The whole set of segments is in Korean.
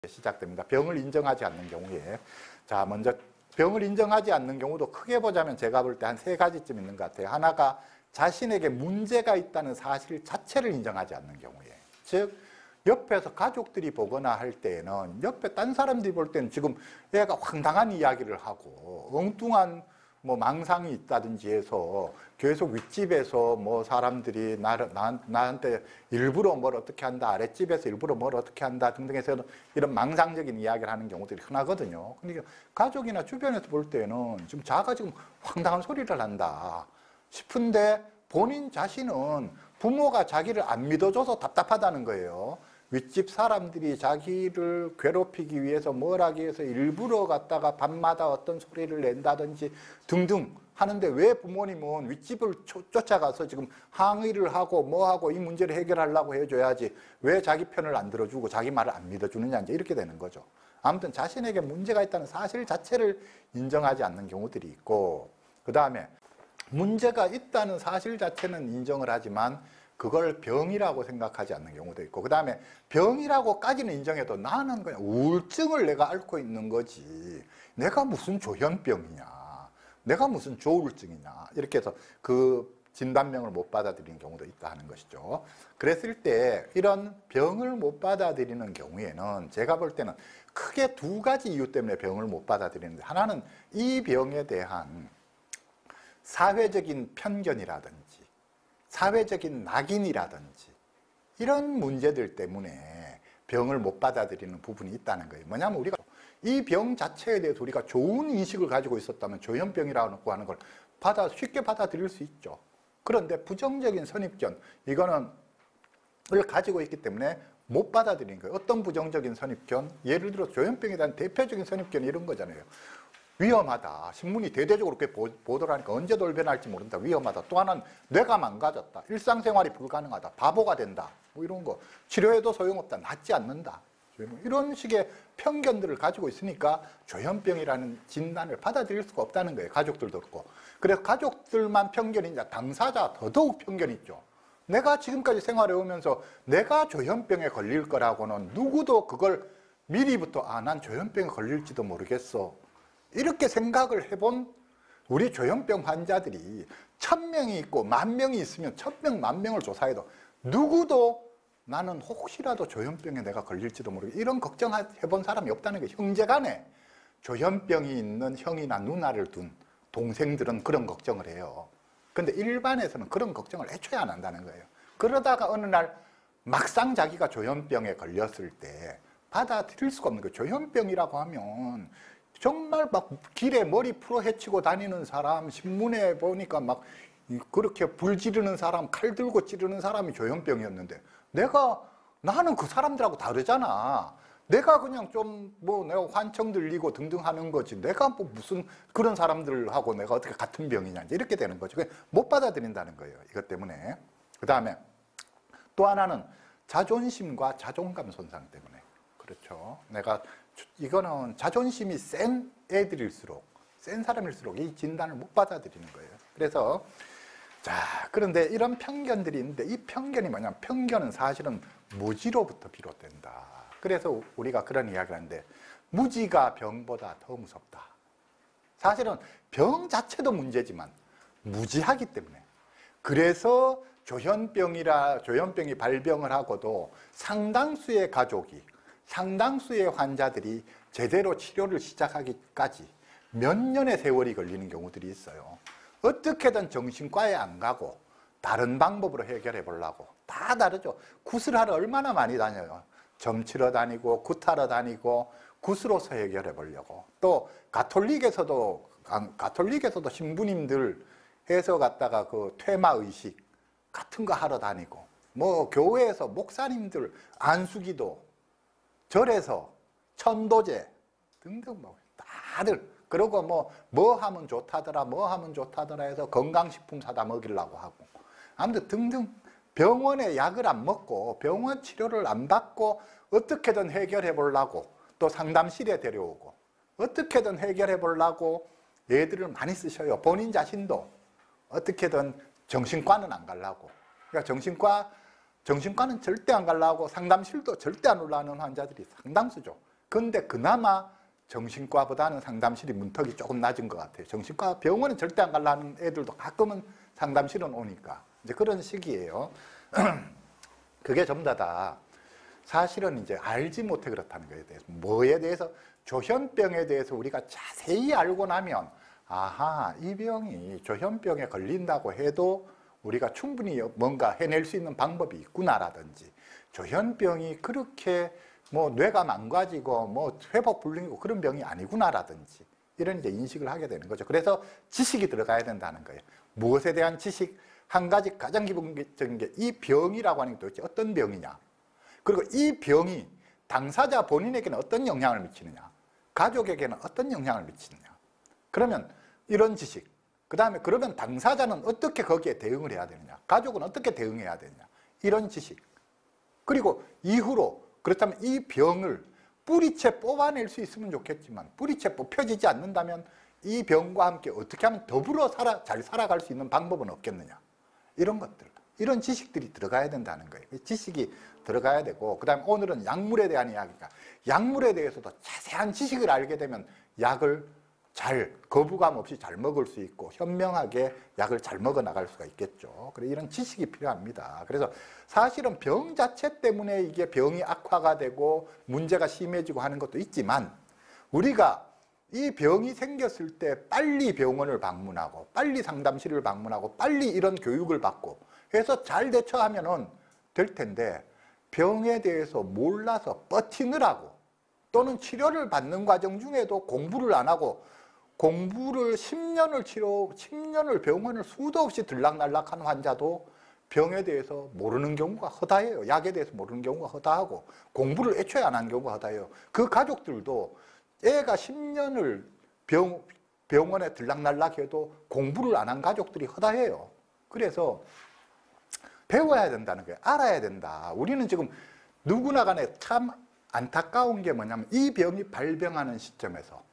시작됩니다. 병을 인정하지 않는 경우에. 자, 먼저 병을 인정하지 않는 경우도 크게 보자면 제가 볼 때 한 3가지쯤 있는 것 같아요. 하나가 자신에게 문제가 있다는 사실 자체를 인정하지 않는 경우에. 즉, 옆에서 가족들이 보거나 할 때에는 옆에 딴 사람들이 볼 때는 지금 얘가 황당한 이야기를 하고 엉뚱한 뭐 망상이 있다든지 해서 계속 윗집에서 뭐 사람들이 나한테 일부러 뭘 어떻게 한다, 아랫집에서 일부러 뭘 어떻게 한다 등등 해서 이런 망상적인 이야기를 하는 경우들이 흔하거든요. 그러니까 가족이나 주변에서 볼 때는 지금 자가 지금 황당한 소리를 한다 싶은데 본인 자신은 부모가 자기를 안 믿어줘서 답답하다는 거예요. 윗집 사람들이 자기를 괴롭히기 위해서 뭘 하기 위해서 일부러 갔다가 밤마다 어떤 소리를 낸다든지 등등 하는데 왜 부모님은 윗집을 쫓아가서 지금 항의를 하고 뭐하고 이 문제를 해결하려고 해줘야지 왜 자기 편을 안 들어주고 자기 말을 안 믿어주느냐 이제 이렇게 되는 거죠. 아무튼 자신에게 문제가 있다는 사실 자체를 인정하지 않는 경우들이 있고, 그 다음에 문제가 있다는 사실 자체는 인정을 하지만 그걸 병이라고 생각하지 않는 경우도 있고, 그 다음에 병이라고까지는 인정해도 나는 그냥 우울증을 내가 앓고 있는 거지 내가 무슨 조현병이냐, 내가 무슨 조울증이냐 이렇게 해서 그 진단명을 못 받아들이는 경우도 있다 하는 것이죠. 그랬을 때 이런 병을 못 받아들이는 경우에는 제가 볼 때는 크게 2가지 이유 때문에 병을 못 받아들이는데, 하나는 이 병에 대한 사회적인 편견이라든지 사회적인 낙인이라든지 이런 문제들 때문에 병을 못 받아들이는 부분이 있다는 거예요. 뭐냐면 우리가 이 병 자체에 대해서 우리가 좋은 인식을 가지고 있었다면 조현병이라고 하는 걸 쉽게 받아들일 수 있죠. 그런데 부정적인 선입견, 이거는 을 가지고 있기 때문에 못 받아들이는 거예요. 어떤 부정적인 선입견? 예를 들어 조현병에 대한 대표적인 선입견이 이런 거잖아요. 위험하다. 신문이 대대적으로 그렇게 보도를 하니까 언제 돌변할지 모른다. 위험하다. 또 하나는 뇌가 망가졌다. 일상생활이 불가능하다. 바보가 된다. 뭐 이런 거. 치료해도 소용없다. 낫지 않는다. 이런 식의 편견들을 가지고 있으니까 조현병이라는 진단을 받아들일 수가 없다는 거예요. 가족들도 그렇고. 그래서 가족들만 편견이냐, 당사자 더더욱 편견이 있죠. 내가 지금까지 생활해 오면서 내가 조현병에 걸릴 거라고는 누구도 그걸 미리부터 난 조현병에 걸릴지도 모르겠어 이렇게 생각을 해본 우리 조현병 환자들이 1000명이 있고 10,000명이 있으면 1000명, 10,000명을 조사해도 누구도 나는 혹시라도 조현병에 내가 걸릴지도 모르겠어 이런 걱정해본 사람이 없다는 거예요. 형제간에 조현병이 있는 형이나 누나를 둔 동생들은 그런 걱정을 해요. 근데 일반에서는 그런 걱정을 애초에 안 한다는 거예요. 그러다가 어느 날 막상 자기가 조현병에 걸렸을 때 받아들일 수가 없는 거예요. 조현병이라고 하면 정말 막 길에 머리 풀어 헤치고 다니는 사람, 신문에 보니까 막 그렇게 불 지르는 사람, 칼 들고 찌르는 사람이 조현병이었는데 나는 그 사람들하고 다르잖아. 내가 그냥 좀 내가 환청 들리고 등등 하는 거지. 내가 무슨 그런 사람들하고 내가 어떻게 같은 병이냐. 이렇게 되는 거죠. 못 받아들인다는 거예요. 이것 때문에. 그 다음에 또 하나는 자존심과 자존감 손상 때문에. 그렇죠. 이거는 자존심이 센 애들일수록, 센 사람일수록 이 진단을 못 받아들이는 거예요. 그래서, 그런데 이런 편견들이 있는데 이 편견이 뭐냐면 편견은 사실은 무지로부터 비롯된다. 그래서 우리가 그런 이야기를 하는데 무지가 병보다 더 무섭다. 사실은 병 자체도 문제지만 무지하기 때문에. 그래서 조현병이 발병을 하고도 상당수의 가족이, 상당수의 환자들이 제대로 치료를 시작하기까지 몇 년의 세월이 걸리는 경우들이 있어요. 어떻게든 정신과에 안 가고 다른 방법으로 해결해 보려고. 다 다르죠. 굿을하러 얼마나 많이 다녀요. 점치러 다니고 굿하러 다니고 굿으로서 해결해 보려고. 또 가톨릭에서도 신부님들 해서 갔다가 그 퇴마의식 같은 거 하러 다니고, 교회에서 목사님들 안수기도, 절에서 천도제 등등 다들 그러고 뭐 하면 좋다더라 해서 건강식품 사다 먹이려고 하고, 아무튼 등등 병원에 약을 안 먹고 병원 치료를 안 받고 어떻게든 해결해 보려고 또 상담실에 데려오고 어떻게든 해결해 보려고 애들을 많이 쓰셔요. 본인 자신도 어떻게든 정신과는 안 가려고. 그러니까 정신과는 절대 안 가려고 상담실도 절대 안 올라오는 환자들이 상당수죠. 근데 그나마 정신과보다는 상담실이 문턱이 조금 낮은 것 같아요. 정신과 병원은 절대 안 가려는 애들도 가끔은 상담실은 오니까 이제 그런 식이에요. 그게 전부 다 사실은 이제 알지 못해 그렇다는 거에 대해서, 뭐에 대해서, 조현병에 대해서 우리가 자세히 알고 나면 아하, 이 병이 조현병에 걸린다고 해도 우리가 충분히 뭔가 해낼 수 있는 방법이 있구나라든지, 조현병이 그렇게 뭐 뇌가 망가지고 뭐 회복 불능이고 그런 병이 아니구나라든지 이런 이제 인식을 하게 되는 거죠. 그래서 지식이 들어가야 된다는 거예요. 무엇에 대한 지식? 한 가지 가장 기본적인 게 이 병이라고 하는 게 도대체 어떤 병이냐, 그리고 이 병이 당사자 본인에게는 어떤 영향을 미치느냐, 가족에게는 어떤 영향을 미치느냐. 그러면 이런 지식, 그 다음에 그러면 당사자는 어떻게 거기에 대응을 해야 되느냐, 가족은 어떻게 대응해야 되느냐, 이런 지식. 그리고 이후로 그렇다면 이 병을 뿌리채 뽑아낼 수 있으면 좋겠지만 뿌리채 뽑혀지지 않는다면 이 병과 함께 어떻게 하면 더불어 잘 살아갈 수 있는 방법은 없겠느냐, 이런 것들, 이런 지식들이 들어가야 된다는 거예요. 지식이 들어가야 되고, 그 다음에 오늘은 약물에 대한 이야기가, 약물에 대해서도 자세한 지식을 알게 되면 약을 잘, 거부감 없이 잘 먹을 수 있고 현명하게 약을 잘 먹어 나갈 수가 있겠죠. 그래서 이런 지식이 필요합니다. 그래서 사실은 병 자체 때문에 이게 병이 악화가 되고 문제가 심해지고 하는 것도 있지만, 우리가 이 병이 생겼을 때 빨리 병원을 방문하고 빨리 상담실을 방문하고 빨리 이런 교육을 받고 해서 잘 대처하면은 될 텐데, 병에 대해서 몰라서 버티느라고 또는 치료를 받는 과정 중에도 공부를 안 하고 공부를 10년을 병원을 수도 없이 들락날락한 환자도 병에 대해서 모르는 경우가 허다해요. 약에 대해서 모르는 경우가 허다하고 공부를 애초에 안 한 경우가 허다해요. 그 가족들도 애가 10년을 병원에 들락날락해도 공부를 안 한 가족들이 허다해요. 그래서 배워야 된다는 거예요. 알아야 된다. 우리는 지금 누구나 간에 참 안타까운 게 뭐냐면, 이 병이 발병하는 시점에서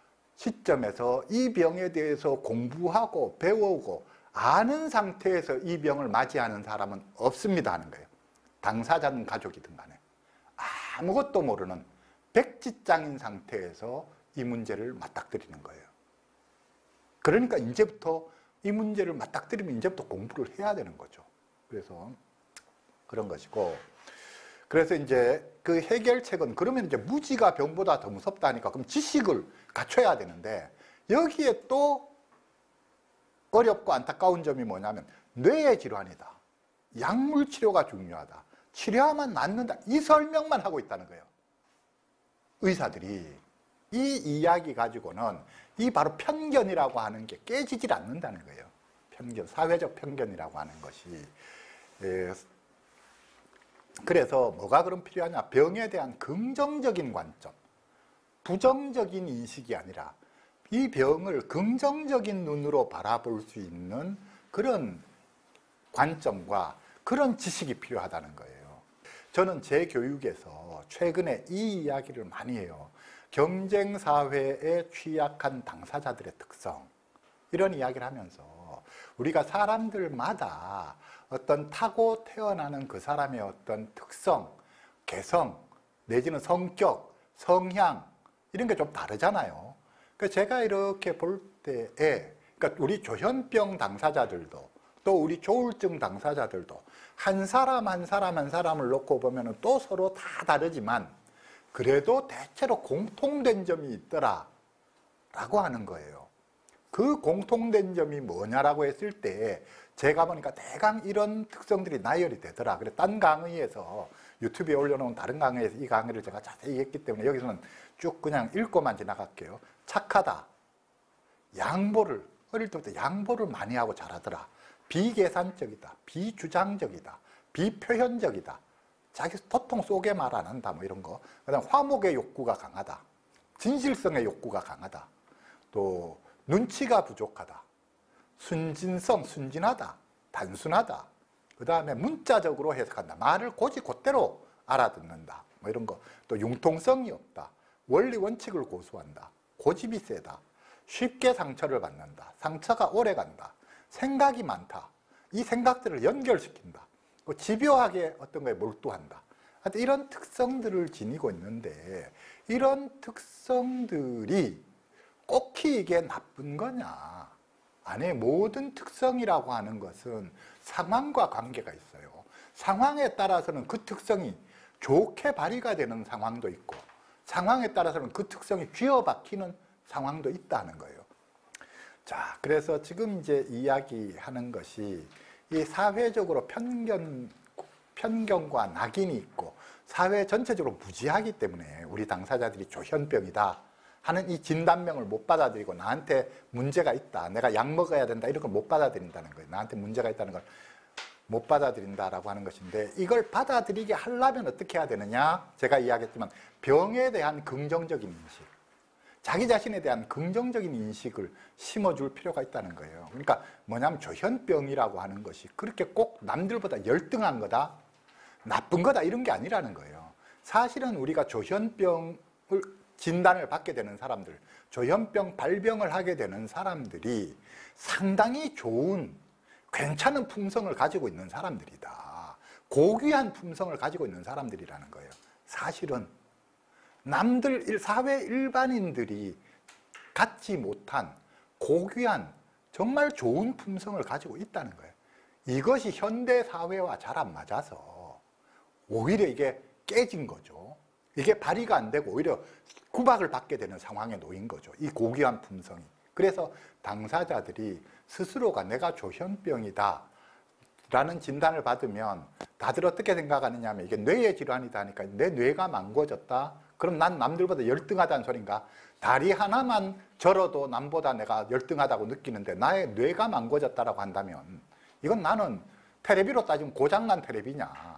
이 병에 대해서 공부하고 배우고 아는 상태에서 이 병을 맞이하는 사람은 없습니다 하는 거예요. 당사자는 가족이든 간에 아무것도 모르는 백지장인 상태에서 이 문제를 맞닥뜨리는 거예요. 그러니까 이제부터 이 문제를 맞닥뜨리면 이제부터 공부를 해야 되는 거죠. 그래서 그런 것이고, 그래서 이제 그 해결책은, 그러면 이제 무지가 병보다 더 무섭다니까 그럼 지식을 갖춰야 되는데, 여기에 또 어렵고 안타까운 점이 뭐냐면 뇌의 질환이다, 약물 치료가 중요하다, 치료하면 낫는다, 이 설명만 하고 있다는 거예요. 의사들이 이 이야기 가지고는 이 바로 편견이라고 하는 게 깨지질 않는다는 거예요. 편견, 사회적 편견이라고 하는 것이. 그래서 뭐가 그럼 필요하냐, 병에 대한 긍정적인 관점, 부정적인 인식이 아니라 이 병을 긍정적인 눈으로 바라볼 수 있는 그런 관점과 그런 지식이 필요하다는 거예요. 저는 제 교육에서 최근에 이 이야기를 많이 해요. 경쟁사회에 취약한 당사자들의 특성, 이런 이야기를 하면서 우리가 사람들마다 어떤 타고 태어나는 그 사람의 어떤 특성, 개성, 내지는 성격, 성향, 이런 게 좀 다르잖아요. 그러니까 제가 이렇게 볼 때에, 그러니까 우리 조현병 당사자들도 또 우리 조울증 당사자들도 한 사람 한 사람을 놓고 보면 또 서로 다 다르지만 그래도 대체로 공통된 점이 있더라 라고 하는 거예요. 그 공통된 점이 뭐냐라고 했을 때 제가 보니까 대강 이런 특성들이 나열이 되더라. 그래, 딴 강의에서 유튜브에 올려놓은 다른 강의에서 이 강의를 제가 자세히 했기 때문에 여기서는 쭉 그냥 읽고만 지나갈게요. 착하다, 양보를, 어릴 때부터 양보를 많이 하고 잘하더라, 비계산적이다, 비주장적이다, 비표현적이다, 자기 도통 쏘게 말 안 한다, 뭐 이런 거. 그다음 화목의 욕구가 강하다, 진실성의 욕구가 강하다, 또 눈치가 부족하다, 순진성, 순진하다, 단순하다, 그 다음에 문자적으로 해석한다, 말을 곧이곧대로 알아듣는다, 뭐 이런 거. 또 융통성이 없다, 원리 원칙을 고수한다, 고집이 세다, 쉽게 상처를 받는다, 상처가 오래 간다, 생각이 많다, 이 생각들을 연결시킨다, 집요하게 어떤 거에 몰두한다, 하여튼 이런 특성들을 지니고 있는데 이런 특성들이 꼭히 이게 나쁜 거냐? 아니, 모든 특성이라고 하는 것은 상황과 관계가 있어요. 상황에 따라서는 그 특성이 좋게 발휘가 되는 상황도 있고 상황에 따라서는 그 특성이 쥐어박히는 상황도 있다는 거예요. 자, 그래서 지금 이제 이야기하는 것이 이 사회적으로 편견과 낙인이 있고 사회 전체적으로 무지하기 때문에 우리 당사자들이 조현병이다 하는 이 진단명을 못 받아들이고 나한테 문제가 있다, 내가 약 먹어야 된다 이런 걸 못 받아들인다는 거예요. 나한테 문제가 있다는 걸 못 받아들인다라고 하는 것인데 이걸 받아들이게 하려면 어떻게 해야 되느냐? 제가 이야기했지만 병에 대한 긍정적인 인식, 자기 자신에 대한 긍정적인 인식을 심어줄 필요가 있다는 거예요. 그러니까 뭐냐면 조현병이라고 하는 것이 그렇게 꼭 남들보다 열등한 거다, 나쁜 거다 이런 게 아니라는 거예요. 사실은 우리가 조현병을 진단을 받게 되는 사람들, 조현병 발병을 하게 되는 사람들이 상당히 좋은 괜찮은 품성을 가지고 있는 사람들이다. 고귀한 품성을 가지고 있는 사람들이라는 거예요. 사실은 남들, 사회 일반인들이 갖지 못한 고귀한 정말 좋은 품성을 가지고 있다는 거예요. 이것이 현대 사회와 잘 안 맞아서 오히려 이게 깨진 거죠. 이게 발휘가 안 되고 오히려 구박을 받게 되는 상황에 놓인 거죠. 이 고귀한 품성이. 그래서 당사자들이 스스로가 내가 조현병이다 라는 진단을 받으면 다들 어떻게 생각하느냐 하면 이게 뇌의 질환이다 하니까 내 뇌가 망가졌다? 그럼 난 남들보다 열등하다는 소린가? 다리 하나만 절어도 남보다 내가 열등하다고 느끼는데 나의 뇌가 망가졌다라고 한다면 이건 나는 테레비로 따지면 고장난 테레비냐,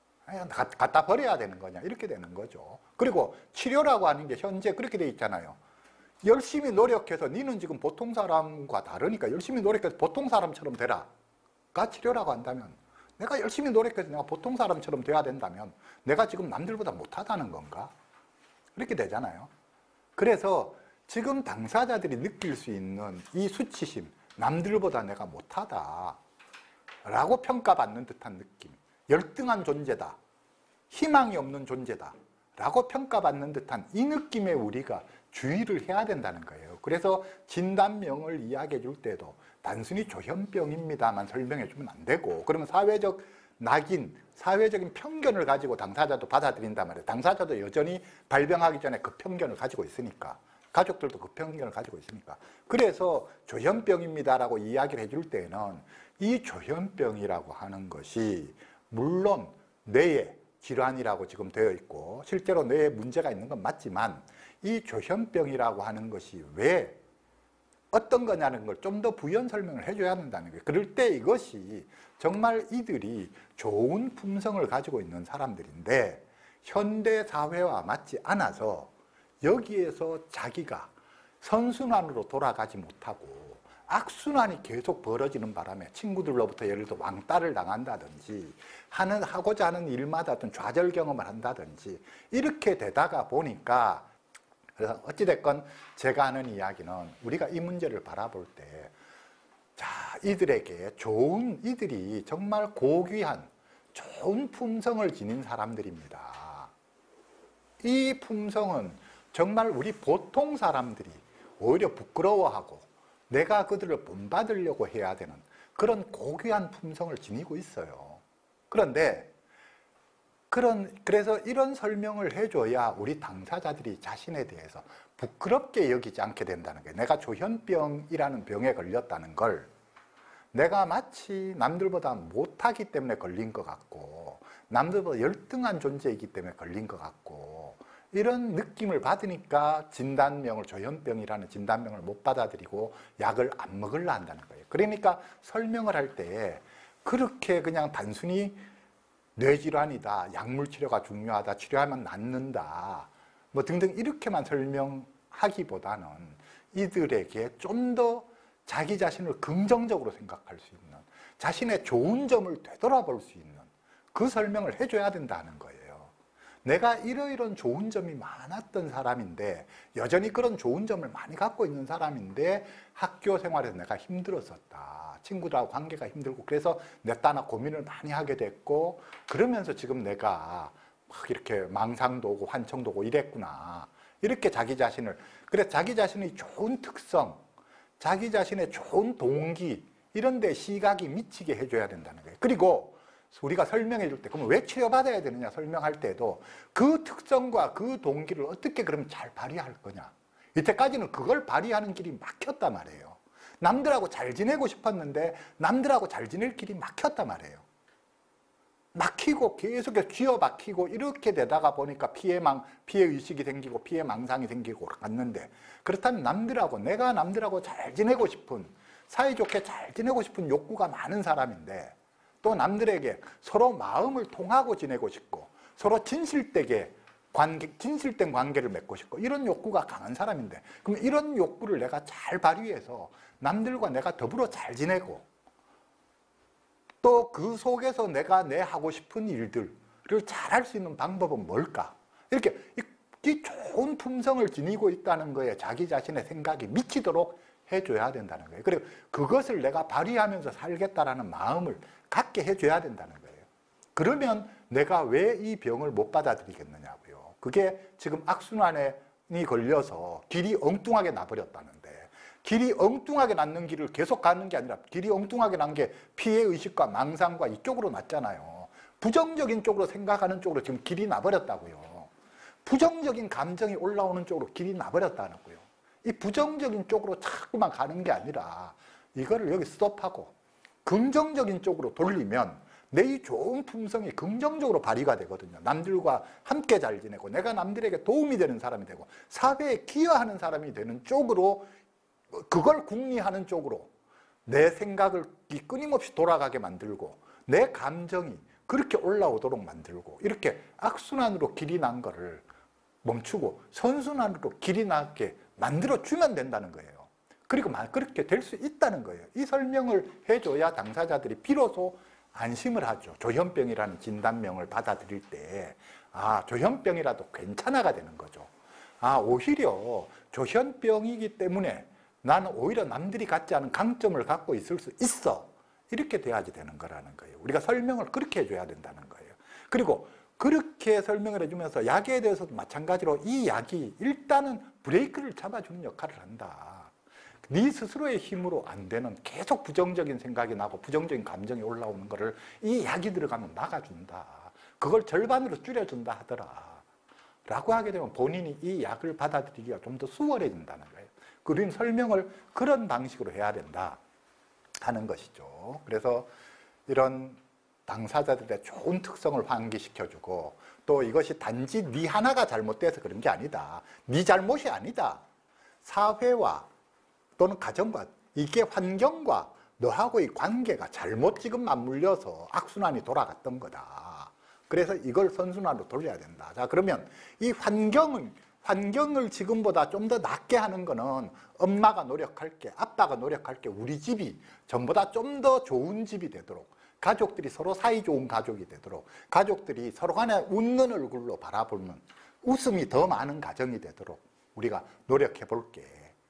갖다 버려야 되는 거냐 이렇게 되는 거죠. 그리고 치료라고 하는 게 현재 그렇게 돼 있잖아요. 열심히 노력해서 니는 지금 보통 사람과 다르니까 열심히 노력해서 보통 사람처럼 되라가 치료라고 한다면 내가 열심히 노력해서 내가 보통 사람처럼 돼야 된다면 내가 지금 남들보다 못하다는 건가? 이렇게 되잖아요. 그래서 지금 당사자들이 느낄 수 있는 이 수치심, 남들보다 내가 못하다 라고 평가받는 듯한 느낌, 열등한 존재다, 희망이 없는 존재다 라고 평가받는 듯한 이 느낌에 우리가 주의를 해야 된다는 거예요. 그래서 진단명을 이야기해 줄 때도 단순히 조현병입니다만 설명해 주면 안 되고, 그러면 사회적 낙인, 사회적인 편견을 가지고 당사자도 받아들인단 말이에요. 당사자도 여전히 발병하기 전에 그 편견을 가지고 있으니까, 가족들도 그 편견을 가지고 있으니까. 그래서 조현병입니다라고 이야기를 해줄 때는 이 조현병이라고 하는 것이 물론 뇌의 질환이라고 지금 되어 있고 실제로 뇌에 문제가 있는 건 맞지만 이 조현병이라고 하는 것이 왜 어떤 거냐는 걸 좀 더 부연 설명을 해줘야 한다는 거예요. 그럴 때 이것이 정말 이들이 좋은 품성을 가지고 있는 사람들인데 현대 사회와 맞지 않아서 여기에서 자기가 선순환으로 돌아가지 못하고 악순환이 계속 벌어지는 바람에 친구들로부터 예를 들어 왕따를 당한다든지 하고자 하는 일마다 어떤 좌절 경험을 한다든지 이렇게 되다가 보니까, 그래서 어찌됐건 제가 하는 이야기는 우리가 이 문제를 바라볼 때, 자, 이들에게 이들이 정말 고귀한 좋은 품성을 지닌 사람들입니다. 이 품성은 정말 우리 보통 사람들이 오히려 부끄러워하고 내가 그들을 본받으려고 해야 되는 그런 고귀한 품성을 지니고 있어요. 그런데 그래서 이런 설명을 해줘야 우리 당사자들이 자신에 대해서 부끄럽게 여기지 않게 된다는 거예요. 내가 조현병이라는 병에 걸렸다는 걸 내가 마치 남들보다 못하기 때문에 걸린 것 같고 남들보다 열등한 존재이기 때문에 걸린 것 같고 이런 느낌을 받으니까 진단명을 조현병이라는 진단명을 못 받아들이고 약을 안 먹으려 한다는 거예요. 그러니까 설명을 할 때 그렇게 그냥 단순히 뇌질환이다, 약물치료가 중요하다, 치료하면 낫는다 뭐 등등 이렇게만 설명하기보다는 이들에게 좀 더 자기 자신을 긍정적으로 생각할 수 있는, 자신의 좋은 점을 되돌아볼 수 있는 그 설명을 해줘야 된다는 거예요. 내가 이러이런 좋은 점이 많았던 사람인데, 여전히 그런 좋은 점을 많이 갖고 있는 사람인데 학교 생활에서 내가 힘들었었다, 친구들하고 관계가 힘들고 그래서 내 따라 고민을 많이 하게 됐고, 그러면서 지금 내가 막 이렇게 망상도 오고 환청도 오고 이랬구나. 이렇게 자기 자신을, 그래서 자기 자신의 좋은 특성, 자기 자신의 좋은 동기, 이런 데 시각이 미치게 해줘야 된다는 거예요. 그리고 우리가 설명해 줄 때, 그러면 왜 치료받아야 되느냐 설명할 때도 그 특성과 그 동기를 어떻게 그럼 잘 발휘할 거냐. 이때까지는 그걸 발휘하는 길이 막혔단 말이에요. 남들하고 잘 지내고 싶었는데 남들하고 잘 지낼 길이 막혔단 말이에요. 막히고 계속해서 쥐어박히고 이렇게 되다가 보니까 피해의식이 생기고 피해망상이 생기고 갔는데, 그렇다면 내가 남들하고 잘 지내고 싶은, 사이좋게 잘 지내고 싶은 욕구가 많은 사람인데, 또 남들에게 서로 마음을 통하고 지내고 싶고 서로 진실된 관계를 맺고 싶고 이런 욕구가 강한 사람인데, 그럼 이런 욕구를 내가 잘 발휘해서 남들과 내가 더불어 잘 지내고, 또 그 속에서 내가 하고 싶은 일들을 잘 할 수 있는 방법은 뭘까? 이렇게 이 좋은 품성을 지니고 있다는 거에 자기 자신의 생각이 미치도록 해줘야 된다는 거예요. 그리고 그것을 내가 발휘하면서 살겠다라는 마음을 갖게 해줘야 된다는 거예요. 그러면 내가 왜 이 병을 못 받아들이겠느냐고요. 그게 지금 악순환이 걸려서 길이 엉뚱하게 나버렸다는데, 길이 엉뚱하게 났는 길을 계속 가는 게 아니라 길이 엉뚱하게 난 게 피해의식과 망상과 이쪽으로 났잖아요. 부정적인 쪽으로 생각하는 쪽으로 지금 길이 나버렸다고요. 부정적인 감정이 올라오는 쪽으로 길이 나버렸다는 거예요. 이 부정적인 쪽으로 자꾸만 가는 게 아니라 이거를 여기 스톱하고 긍정적인 쪽으로 돌리면 내 이 좋은 품성이 긍정적으로 발휘가 되거든요. 남들과 함께 잘 지내고 내가 남들에게 도움이 되는 사람이 되고 사회에 기여하는 사람이 되는 쪽으로, 그걸 궁리하는 쪽으로 내 생각을 끊임없이 돌아가게 만들고 내 감정이 그렇게 올라오도록 만들고, 이렇게 악순환으로 길이 난 거를 멈추고 선순환으로 길이 나게 만들어주면 된다는 거예요. 그리고 그렇게 될 수 있다는 거예요. 이 설명을 해줘야 당사자들이 비로소 안심을 하죠. 조현병이라는 진단명을 받아들일 때 조현병이라도 괜찮아가 되는 거죠. 오히려 조현병이기 때문에 나는 오히려 남들이 갖지 않은 강점을 갖고 있을 수 있어. 이렇게 돼야지 되는 거라는 거예요. 우리가 설명을 그렇게 해줘야 된다는 거예요. 그리고 그렇게 설명을 해주면서 약에 대해서도 마찬가지로 이 약이 일단은 브레이크를 잡아주는 역할을 한다. 네 스스로의 힘으로 안 되는 계속 부정적인 생각이 나고 부정적인 감정이 올라오는 거를 이 약이 들어가면 막아준다. 그걸 절반으로 줄여준다 하더라. 라고 하게 되면 본인이 이 약을 받아들이기가 좀 더 수월해진다는 거예요. 그런 설명을 그런 방식으로 해야 된다 하는 것이죠. 그래서 이런 당사자들의 좋은 특성을 환기시켜주고, 또 이것이 단지 네 하나가 잘못돼서 그런 게 아니다. 네 잘못이 아니다. 사회와 또는 가정과, 이게 환경과 너하고의 관계가 잘못 지금 맞물려서 악순환이 돌아갔던 거다. 그래서 이걸 선순환으로 돌려야 된다. 자, 그러면 이 환경을 지금보다 좀 더 낫게 하는 거는 엄마가 노력할게, 아빠가 노력할게, 우리 집이 전보다 좀 더 좋은 집이 되도록, 가족들이 서로 사이좋은 가족이 되도록, 가족들이 서로 간에 웃는 얼굴로 바라보는 웃음이 더 많은 가정이 되도록 우리가 노력해 볼게.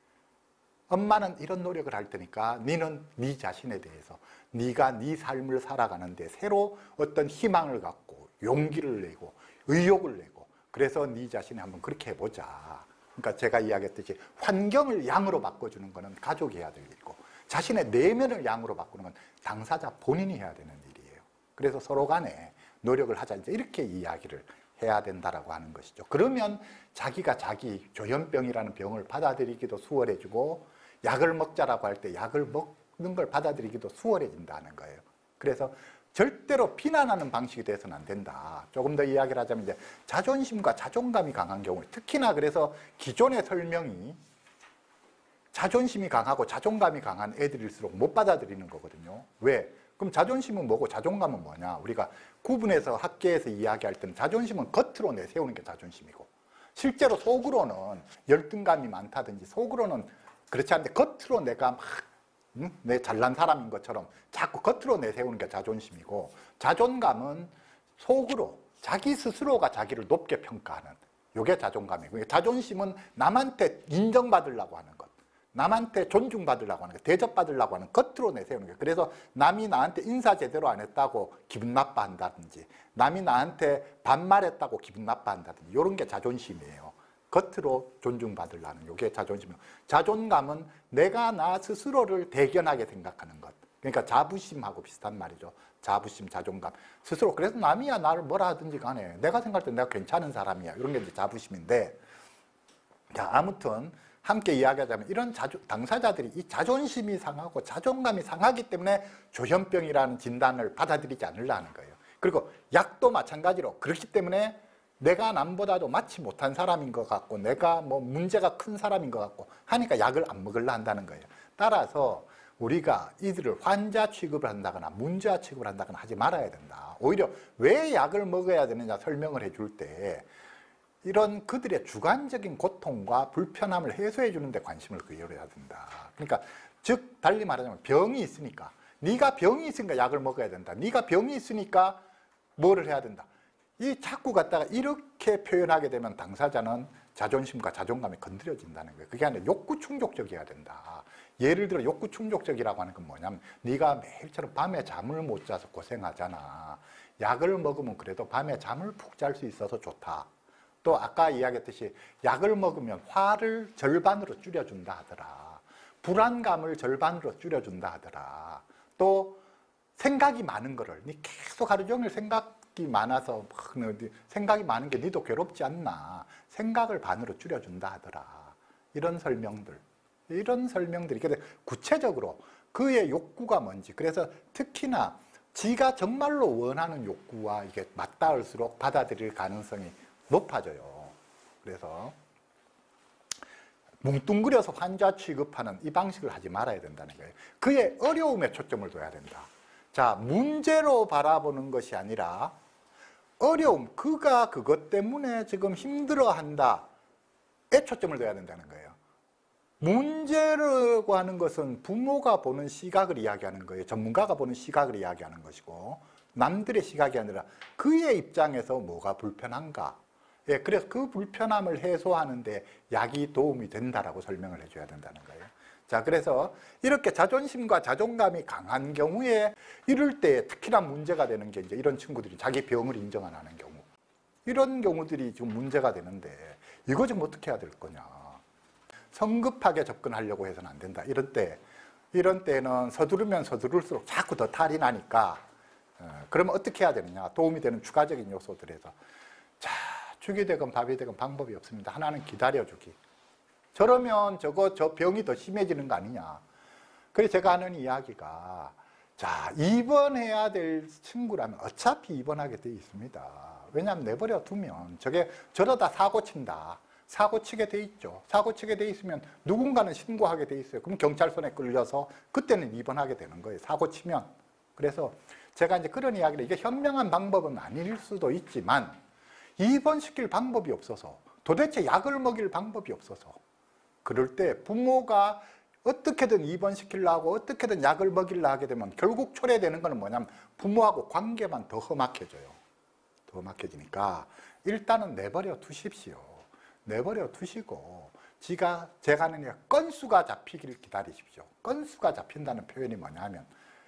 엄마는 이런 노력을 할 테니까 너는 네 자신에 대해서, 네가 네 삶을 살아가는데 새로 어떤 희망을 갖고 용기를 내고 의욕을 내고, 그래서 네 자신이 한번 그렇게 해보자. 그러니까 제가 이야기했듯이 환경을 양으로 바꿔주는 거는 가족이 해야 될 일이고, 자신의 내면을 양으로 바꾸는 건 당사자 본인이 해야 되는 일이에요. 그래서 서로 간에 노력을 하자, 이제 이렇게 이야기를 해야 된다라고 하는 것이죠. 그러면 자기가 자기 조현병이라는 병을 받아들이기도 수월해지고, 약을 먹자라고 할 때 약을 먹는 걸 받아들이기도 수월해진다는 거예요. 그래서 절대로 비난하는 방식이 돼서는 안 된다. 조금 더 이야기를 하자면 이제 자존심과 자존감이 강한 경우, 특히나 그래서 기존의 설명이 자존심이 강하고 자존감이 강한 애들일수록 못 받아들이는 거거든요. 왜? 그럼 자존심은 뭐고 자존감은 뭐냐? 우리가 구분해서 학계에서 이야기할 때는 자존심은 겉으로 내세우는 게 자존심이고, 실제로 속으로는 열등감이 많다든지 속으로는 그렇지 않은데 겉으로 내가 막 내 잘난 사람인 것처럼 자꾸 겉으로 내세우는 게 자존심이고, 자존감은 속으로 자기 스스로가 자기를 높게 평가하는, 이게 자존감이고, 자존심은 남한테 인정받으려고 하는 것, 남한테 존중받으려고 하는 거예요. 대접받으려고 하는 겉으로 내세우는 거예요. 그래서 남이 나한테 인사 제대로 안 했다고 기분 나빠한다든지 남이 나한테 반말했다고 기분 나빠한다든지 이런 게 자존심이에요. 겉으로 존중받으려는 이게 자존심이에요. 자존감은 내가 나 스스로를 대견하게 생각하는 것. 그러니까 자부심하고 비슷한 말이죠. 자부심, 자존감. 스스로 그래서 남이야 나를 뭐라 하든지 간에 내가 생각할 때 내가 괜찮은 사람이야. 이런 게 이제 자부심인데 자 아무튼 함께 이야기하자면 이런 당사자들이 이 자존심이 상하고 자존감이 상하기 때문에 조현병이라는 진단을 받아들이지 않으려는 거예요. 그리고 약도 마찬가지로 그렇기 때문에 내가 남보다도 마치 못한 사람인 것 같고 내가 뭐 문제가 큰 사람인 것 같고 하니까 약을 안 먹으려 한다는 거예요. 따라서 우리가 이들을 환자 취급을 한다거나 문제아 취급을 한다거나 하지 말아야 된다. 오히려 왜 약을 먹어야 되느냐 설명을 해줄 때 이런 그들의 주관적인 고통과 불편함을 해소해 주는 데 관심을 기울여야 된다. 그러니까 즉 달리 말하자면 병이 있으니까 네가 병이 있으니까 약을 먹어야 된다. 네가 병이 있으니까 뭐를 해야 된다. 이 자꾸 갖다가 이렇게 표현하게 되면 당사자는 자존심과 자존감이 건드려진다는 거예요. 그게 아니라 욕구 충족적이어야 된다. 예를 들어 욕구 충족적이라고 하는 건 뭐냐면 네가 매일처럼 밤에 잠을 못 자서 고생하잖아. 약을 먹으면 그래도 밤에 잠을 푹 잘 수 있어서 좋다. 또 아까 이야기했듯이 약을 먹으면 화를 절반으로 줄여준다 하더라. 불안감을 절반으로 줄여준다 하더라. 또 생각이 많은 거를 네 계속 하루 종일 생각이 많아서 생각이 많은 게 니도 괴롭지 않나. 생각을 반으로 줄여준다 하더라. 이런 설명들이 구체적으로 그의 욕구가 뭔지 그래서 특히나 지가 정말로 원하는 욕구와 이게 맞닿을수록 받아들일 가능성이 높아져요. 그래서 뭉뚱그려서 환자 취급하는 이 방식을 하지 말아야 된다는 거예요. 그의 어려움에 초점을 둬야 된다. 자, 문제로 바라보는 것이 아니라 어려움, 그가 그것 때문에 지금 힘들어한다에 초점을 둬야 된다는 거예요. 문제라고 하는 것은 부모가 보는 시각을 이야기하는 거예요. 전문가가 보는 시각을 이야기하는 것이고 남들의 시각이 아니라 그의 입장에서 뭐가 불편한가. 예, 그래서 그 불편함을 해소하는데 약이 도움이 된다라고 설명을 해줘야 된다는 거예요. 자, 그래서 이렇게 자존심과 자존감이 강한 경우에 이럴 때 특히나 문제가 되는 게 이제 이런 친구들이 자기 병을 인정 안 하는 경우. 이런 경우들이 지금 문제가 되는데 이거 지금 어떻게 해야 될 거냐. 성급하게 접근하려고 해서는 안 된다. 이런 때는 서두르면 서두를수록 자꾸 더 탈이 나니까 그러면 어떻게 해야 되느냐. 도움이 되는 추가적인 요소들에서 자, 죽이 되건 밥이 되건 방법이 없습니다. 하나는 기다려주기. 저러면 저 병이 더 심해지는 거 아니냐. 그래서 제가 하는 이야기가 자, 입원해야 될 친구라면 어차피 입원하게 돼 있습니다. 왜냐하면 내버려 두면 저러다 사고 친다. 사고 치게 돼 있죠. 사고 치게 돼 있으면 누군가는 신고하게 돼 있어요. 그럼 경찰서에 끌려서 그때는 입원하게 되는 거예요. 사고 치면. 그래서 제가 이제 그런 이야기를 이게 현명한 방법은 아닐 수도 있지만 입원시킬 방법이 없어서 도대체 약을 먹일 방법이 없어서 그럴 때 부모가 어떻게든 입원시키려고 어떻게든 약을 먹이려 하게 되면 결국 초래되는 것은 뭐냐면 부모하고 관계만 더 험악해져요. 더 험악해지니까 일단은 내버려 두십시오. 내버려 두시고 제가 하는 얘기가 건수가 잡히기를 기다리십시오. 건수가 잡힌다는 표현이 뭐냐면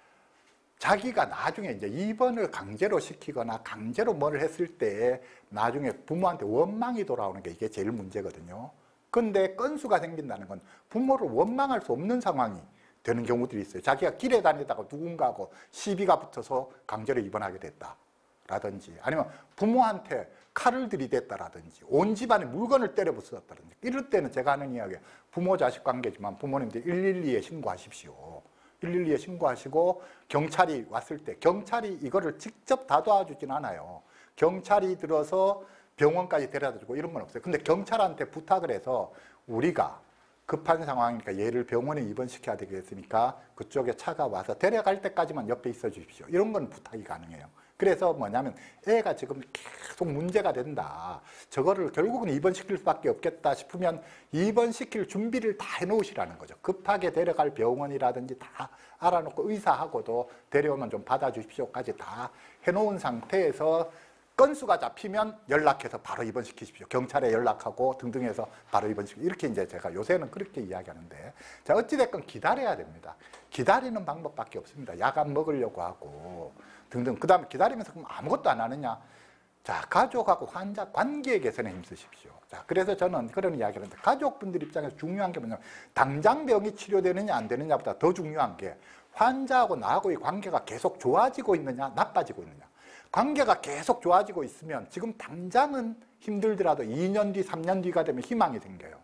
자기가 나중에 이제 입원을 강제로 시키거나 강제로 뭘 했을 때 나중에 부모한테 원망이 돌아오는 게 이게 제일 문제거든요. 근데 건수가 생긴다는 건 부모를 원망할 수 없는 상황이 되는 경우들이 있어요. 자기가 길에 다니다가 누군가하고 시비가 붙어서 강제로 입원하게 됐다라든지 아니면 부모한테 칼을 들이댔다라든지 온 집안에 물건을 때려 부쉈다든지 이럴 때는 제가 하는 이야기예요. 부모 자식 관계지만 부모님들 112에 신고하십시오. 112에 신고하시고 경찰이 왔을 때 경찰이 이거를 직접 다 도와주진 않아요. 경찰이 들어서 병원까지 데려다 주고 이런 건 없어요. 근데 경찰한테 부탁을 해서 우리가 급한 상황이니까 얘를 병원에 입원시켜야 되겠으니까 그쪽에 차가 와서 데려갈 때까지만 옆에 있어 주십시오. 이런 건 부탁이 가능해요. 그래서 뭐냐면 애가 지금 계속 문제가 된다. 저거를 결국은 입원시킬 수밖에 없겠다 싶으면 입원시킬 준비를 다 해놓으시라는 거죠. 급하게 데려갈 병원이라든지 다 알아놓고 의사하고도 데려오면 좀 받아주십시오까지 다 해놓은 상태에서 건수가 잡히면 연락해서 바로 입원시키십시오. 경찰에 연락하고 등등 해서 바로 입원시키십시오. 이렇게 이제 제가 요새는 그렇게 이야기하는데, 자, 어찌됐건 기다려야 됩니다. 기다리는 방법밖에 없습니다. 약안 먹으려고 하고 등등. 그 다음에 기다리면서 그럼 아무것도 안 하느냐? 자, 가족하고 환자 관계 개선에 힘쓰십시오. 자, 그래서 저는 그런 이야기를 하는데, 가족분들 입장에서 중요한 게 뭐냐면, 당장 병이 치료되느냐 안 되느냐보다 더 중요한 게 환자하고 나하고의 관계가 계속 좋아지고 있느냐 나빠지고 있느냐. 관계가 계속 좋아지고 있으면 지금 당장은 힘들더라도 2년 뒤, 3년 뒤가 되면 희망이 생겨요.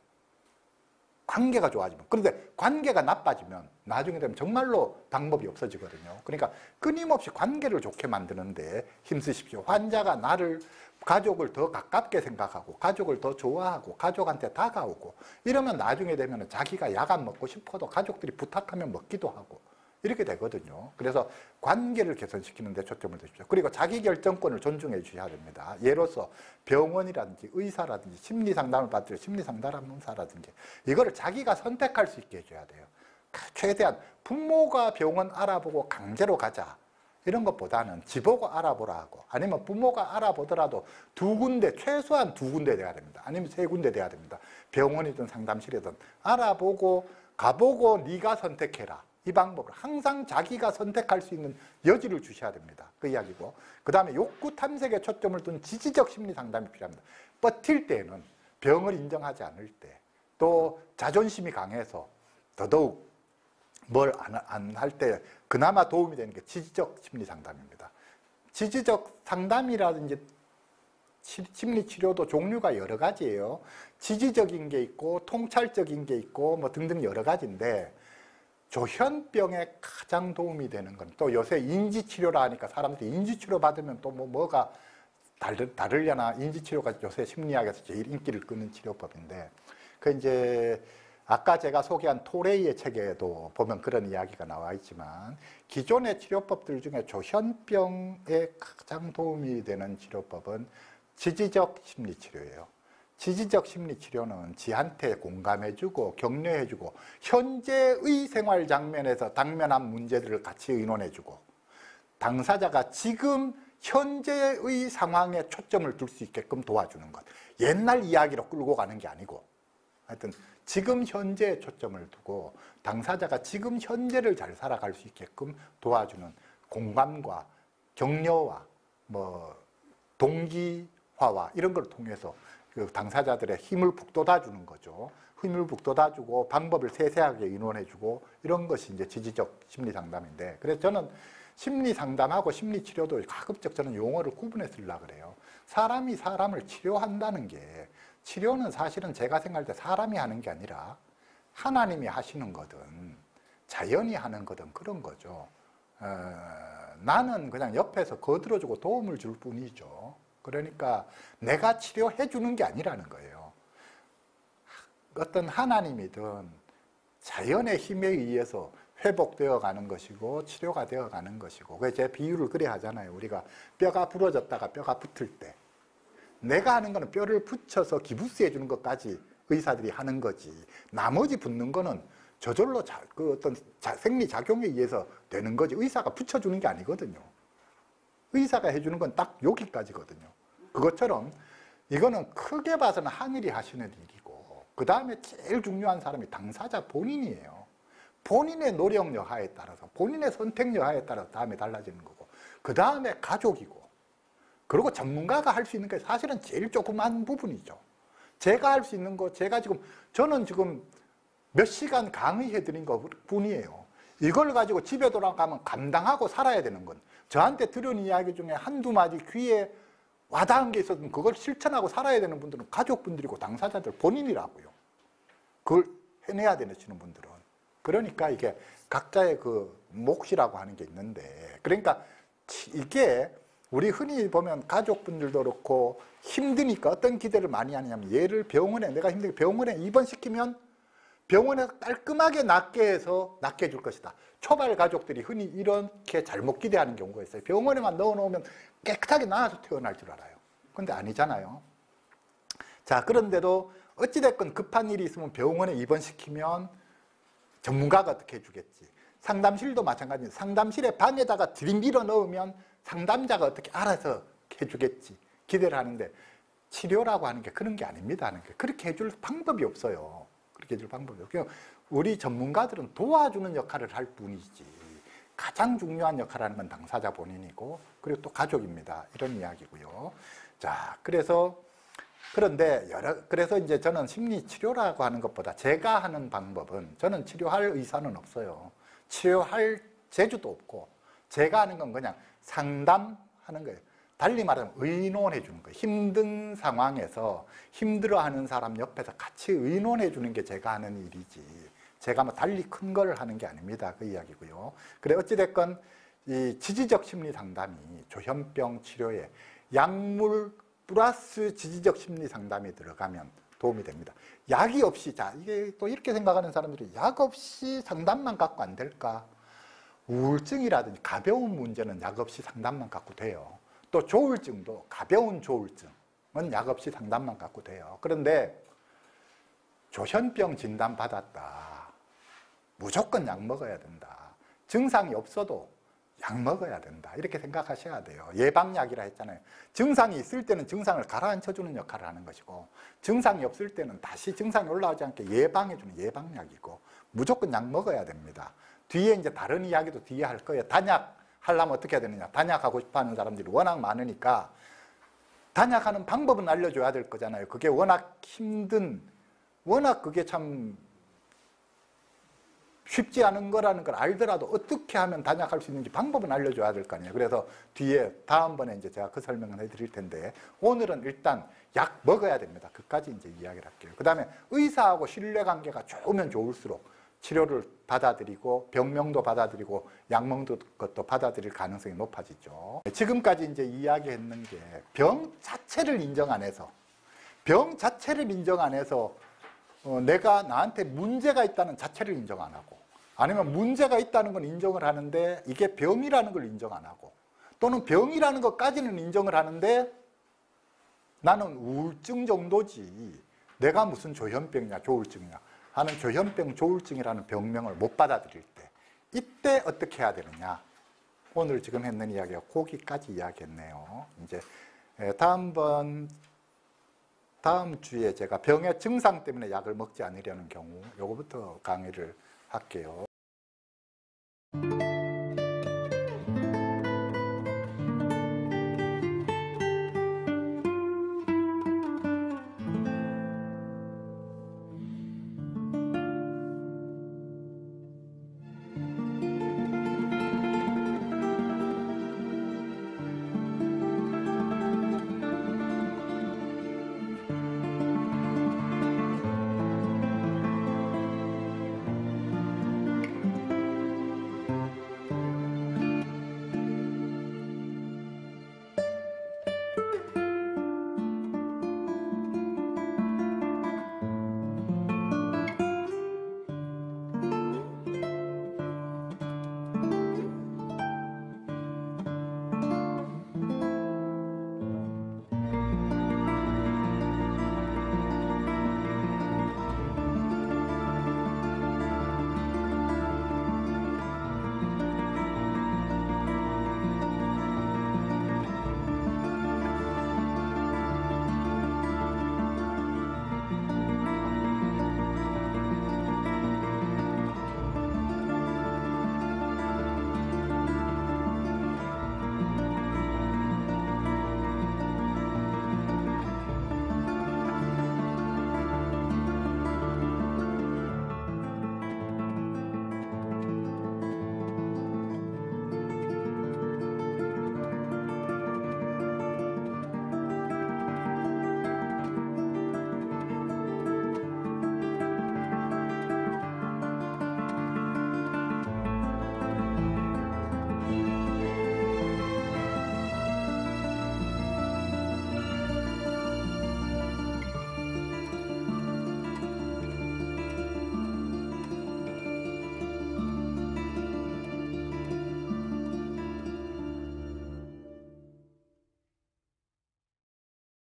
관계가 좋아지면. 그런데 관계가 나빠지면 나중에 되면 정말로 방법이 없어지거든요. 그러니까 끊임없이 관계를 좋게 만드는데 힘쓰십시오. 환자가 나를, 가족을 더 가깝게 생각하고 가족을 더 좋아하고 가족한테 다가오고 이러면 나중에 되면 자기가 약 안 먹고 싶어도 가족들이 부탁하면 먹기도 하고 이렇게 되거든요. 그래서 관계를 개선시키는 데 초점을 두십시오. 그리고 자기 결정권을 존중해 주셔야 됩니다. 예로서 병원이라든지 의사라든지 심리상담을 받을 심리상담사라든지 이거를 자기가 선택할 수 있게 해줘야 돼요. 최대한 부모가 병원 알아보고 강제로 가자 이런 것보다는 지보고 알아보라 하고, 아니면 부모가 알아보더라도 두 군데, 최소한 두 군데 돼야 됩니다. 아니면 세 군데 돼야 됩니다. 병원이든 상담실이든 알아보고 가보고 네가 선택해라. 이 방법을 항상 자기가 선택할 수 있는 여지를 주셔야 됩니다. 그 이야기고, 그 다음에 욕구 탐색에 초점을 둔 지지적 심리 상담이 필요합니다. 버틸 때는, 병을 인정하지 않을 때, 또 자존심이 강해서 더더욱 뭘 안 할 때 그나마 도움이 되는 게 지지적 심리 상담입니다. 지지적 상담이라든지 심리 치료도 종류가 여러 가지예요. 지지적인 게 있고 통찰적인 게 있고 뭐 등등 여러 가지인데, 조현병에 가장 도움이 되는 건, 또 요새 인지치료라 하니까 사람들이 인지치료 받으면 또 뭐가 다르려나, 인지치료가 요새 심리학에서 제일 인기를 끄는 치료법인데, 그 이제 아까 제가 소개한 토레이의 책에도 보면 그런 이야기가 나와 있지만, 기존의 치료법들 중에 조현병에 가장 도움이 되는 치료법은 지지적 심리치료예요. 지지적 심리치료는 지한테 공감해주고 격려해주고 현재의 생활 장면에서 당면한 문제들을 같이 의논해주고 당사자가 지금 현재의 상황에 초점을 둘 수 있게끔 도와주는 것. 옛날 이야기로 끌고 가는 게 아니고 하여튼 지금 현재에 초점을 두고 당사자가 지금 현재를 잘 살아갈 수 있게끔 도와주는 공감과 격려와 뭐 동기화와 이런 걸 통해서 그 당사자들의 힘을 북돋아주는 거죠. 힘을 북돋아주고 방법을 세세하게 의논해주고 이런 것이 이제 지지적 심리 상담인데, 그래서 저는 심리 상담하고 심리 치료도 가급적 저는 용어를 구분해 쓰려고 그래요. 사람이 사람을 치료한다는 게, 치료는 사실은 제가 생각할 때 사람이 하는 게 아니라 하나님이 하시는 거든 자연이 하는 거든 그런 거죠. 나는 그냥 옆에서 거들어주고 도움을 줄 뿐이죠. 그러니까 내가 치료해 주는 게 아니라는 거예요. 어떤 하나님이든 자연의 힘에 의해서 회복되어 가는 것이고 치료가 되어 가는 것이고, 그래서 제 비유를 그래 하잖아요. 우리가 뼈가 부러졌다가 뼈가 붙을 때 내가 하는 거는 뼈를 붙여서 기부스해 주는 것까지 의사들이 하는 거지, 나머지 붙는 거는 저절로 그 어떤 생리작용에 의해서 되는 거지 의사가 붙여주는 게 아니거든요. 의사가 해주는 건 딱 여기까지거든요. 그것처럼 이거는 크게 봐서는 하늘이 하시는 일이고, 그 다음에 제일 중요한 사람이 당사자 본인이에요. 본인의 노력 여하에 따라서, 본인의 선택 여하에 따라서 다음에 달라지는 거고, 그 다음에 가족이고, 그리고 전문가가 할 수 있는 게 사실은 제일 조그만 부분이죠. 제가 할 수 있는 거, 저는 지금 몇 시간 강의해드린 것 뿐이에요. 이걸 가지고 집에 돌아가면 감당하고 살아야 되는 건, 저한테 들은 이야기 중에 한두 마디 귀에 와닿은 게 있었으면 그걸 실천하고 살아야 되는 분들은 가족분들이고 당사자들 본인이라고요. 그걸 해내야 되시는 분들은. 그러니까 이게 각자의 그 몫이라고 하는 게 있는데, 그러니까 이게 우리 흔히 보면 가족분들도 그렇고 힘드니까 어떤 기대를 많이 하냐면, 얘를 병원에, 내가 힘들게 병원에 입원시키면 병원에서 깔끔하게 낫게 해서 낫게 해줄 것이다. 초발 가족들이 흔히 이렇게 잘못 기대하는 경우가 있어요. 병원에만 넣어놓으면 깨끗하게 나아서 태어날 줄 알아요. 근데 아니잖아요. 자, 그런데도 어찌됐건 급한 일이 있으면 병원에 입원시키면 전문가가 어떻게 해주겠지. 상담실도 마찬가지입니다. 상담실에 방에다가 들이밀어 넣으면 상담자가 어떻게 알아서 해주겠지 기대를 하는데 치료라고 하는 게 그런 게 아닙니다 하는 게 그렇게 해줄 방법이 없어요. 그렇게 해줄 방법이 없어요. 우리 전문가들은 도와주는 역할을 할 뿐이지 가장 중요한 역할을 하는 건 당사자 본인이고 그리고 또 가족입니다. 이런 이야기고요. 자, 그런데 그래서 이제 저는 심리 치료라고 하는 것보다 제가 하는 방법은 저는 치료할 의사는 없어요. 치료할 재주도 없고 제가 하는 건 그냥 상담하는 거예요. 달리 말하면 의논해 주는 거예요. 힘든 상황에서 힘들어하는 사람 옆에서 같이 의논해 주는 게 제가 하는 일이지 제가 뭐 달리 큰 걸 하는 게 아닙니다. 그 이야기고요. 그래 어찌됐건 이 지지적 심리 상담이 조현병 치료에 약물 플러스 지지적 심리 상담이 들어가면 도움이 됩니다. 약이 없이, 자, 이게 또 이렇게 생각하는 사람들이 약 없이 상담만 갖고 안 될까? 우울증이라든지 가벼운 문제는 약 없이 상담만 갖고 돼요. 또 조울증도 가벼운 조울증은 약 없이 상담만 갖고 돼요. 그런데 조현병 진단 받았다. 무조건 약 먹어야 된다. 증상이 없어도 약 먹어야 된다. 이렇게 생각하셔야 돼요. 예방약이라 했잖아요. 증상이 있을 때는 증상을 가라앉혀주는 역할을 하는 것이고 증상이 없을 때는 다시 증상이 올라오지 않게 예방해주는 예방약이고 무조건 약 먹어야 됩니다. 뒤에 이제 다른 이야기도 뒤에 할 거예요. 단약 하려면 어떻게 해야 되느냐. 단약하고 싶어하는 사람들이 워낙 많으니까 단약하는 방법은 알려줘야 될 거잖아요. 그게 워낙 워낙 그게 참 쉽지 않은 거라는 걸 알더라도 어떻게 하면 단약할 수 있는지 방법은 알려줘야 될 거 아니에요. 그래서 뒤에 다음번에 이제 제가 그 설명을 해드릴 텐데 오늘은 일단 약 먹어야 됩니다. 그까지 이제 이야기를 할게요. 그 다음에 의사하고 신뢰관계가 좋으면 좋을수록 치료를 받아들이고 병명도 받아들이고 약 먹는 것도 받아들일 가능성이 높아지죠. 지금까지 이제 이야기했는 게 병 자체를 인정 안 해서 내가 나한테 문제가 있다는 자체를 인정 안 하고 아니면 문제가 있다는 건 인정을 하는데 이게 병이라는 걸 인정 안 하고 또는 병이라는 것까지는 인정을 하는데 나는 우울증 정도지 내가 무슨 조현병이냐 조울증이냐 하는 조현병 조울증이라는 병명을 못 받아들일 때 이때 어떻게 해야 되느냐 오늘 지금 했는 이야기가 거기까지 이야기했네요. 이제 다음 주에 제가 병의 증상 때문에 약을 먹지 않으려는 경우 요거부터 강의를 할게요.